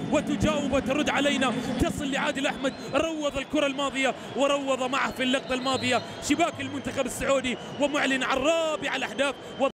وتجاوب وترد علينا، تصل لعادل أحمد، روض الكرة الماضية وروض معه في اللقطة الماضية شباك المنتخب السعودي، ومعلن عن رابع الأهداف.